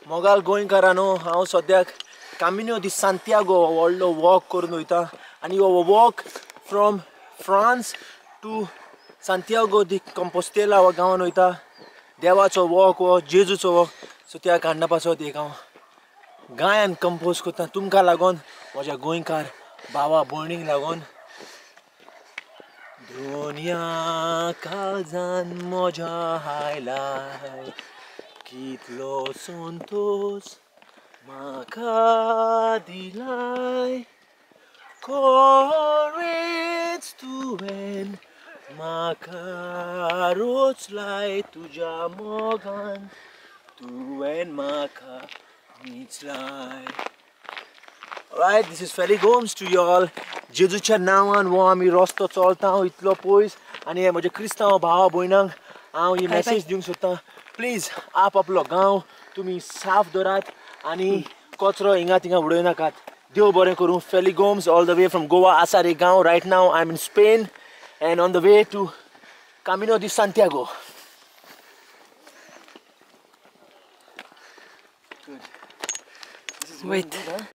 मोगाल गोंयकारांनो हांव सद्याक camino di santiago व्हडलो वॉक करून वयता आनी हो walk from France to santiago di compostela हो गांवान वयता. देवाचो वॉक हो जेजूचो वॉक सो त्या कारणां पासत एक हांव गायन कंपोज करता तुमकां लागून म्हज्या गोंयकार भावा भयणींक लागून. दुनिया काळजान म्हज्या हायलाय कितलो संतोष म्हाका दिलाय कोणेच तुवें म्हाका रोचलाय तुज्या मोगान तुवें म्हाका मिचलाय. Alright, this is Felly Gomes to you all. जेजूच्या नांवान हो आमी रस्तो चलता इतलो पयस आनी हे म्हजे क्रिस्तांव भावा भयणांक हांव ही मेसेज दिवंक सोदतां. प्लीज आपलो गांव तुमी साफ दवरात आनी कचरो हिंगा थिंगा उडयनाकात. देव बरें करूं. Felly Gomes all the way from Goa, Asare गांव. Right now I'm in Spain and on the way to Camino de Santiago. Good. This is Wait. Good, huh?